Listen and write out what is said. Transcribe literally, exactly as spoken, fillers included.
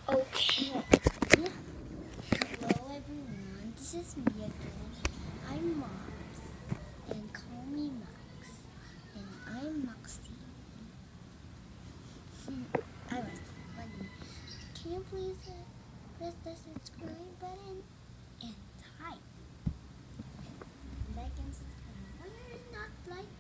Okay. Hello everyone, this is me again. I'm Mox, and call me Max. And I'm Moxie. I was funny. Can you please uh, press the subscribe button and type like and subscribe? Why are you not like